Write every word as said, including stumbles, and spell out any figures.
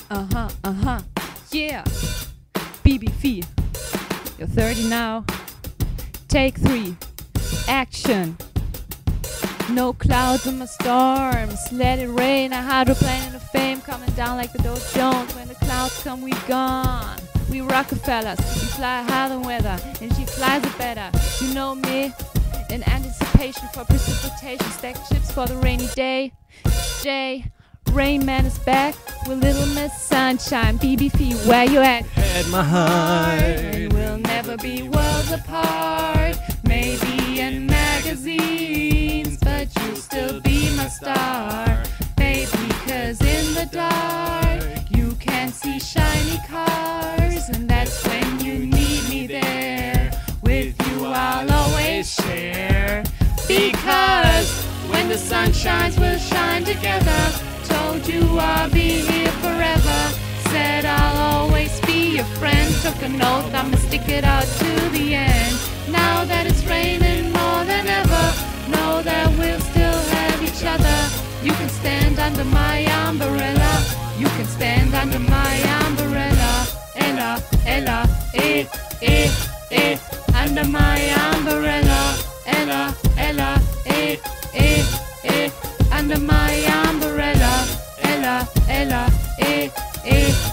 Uh-huh, uh-huh, yeah. B B V, you're thirty now. Take three, action. No clouds in my storms, let it rain. A hydroplane of fame coming down like the Dow Jones. When the clouds come, we gone. We Rockefellers, we fly higher than weather, and she flies it better. You know me, in anticipation for precipitation. Stack chips for the rainy day. Jay, Rain Man is back with Little Miss Sunshine. B B V, where you at? At my heart. And we'll never be worlds apart. Maybe in magazines, but you'll still be my star. Baby, cause in the dark you can see shiny cars, and that's when you need me there. With you I'll always share, because when the sun shines we'll shine together. Told you I'll be here forever. Said I'll always be your friend. Took an oath I'ma stick it out to the end. Now that it's raining more than ever, know that we'll still have each other. You can stand under my umbrella. You can stand under my umbrella. Ella, Ella, eh, eh, eh. Under my umbrella. Ella, Ella, eh, eh, eh. Under my umbrella. Ella, Ella, eh, eh.